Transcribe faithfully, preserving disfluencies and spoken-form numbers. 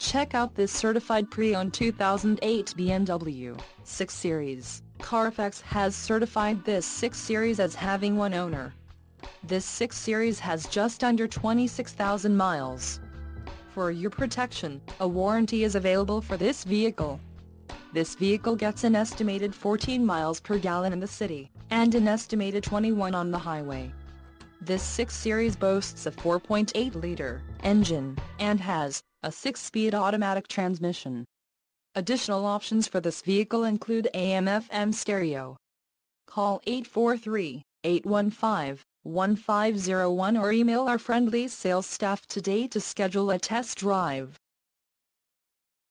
Check out this certified pre-owned two thousand eight B M W six Series. Carfax has certified this six Series as having one owner. This six Series has just under twenty-six thousand miles. For your protection, a warranty is available for this vehicle. This vehicle gets an estimated fourteen miles per gallon in the city, and an estimated twenty-one on the highway. This six Series boasts a four point eight liter engine, and has a six-speed automatic transmission. Additional options for this vehicle include A M F M stereo. Call eight four three, eight one five, one five zero one or email our friendly sales staff today to schedule a test drive.